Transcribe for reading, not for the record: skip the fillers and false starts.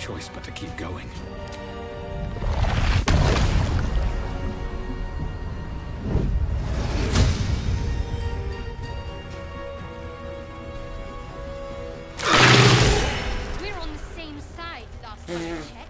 choice but to keep going. We're on the same side, last time I checked.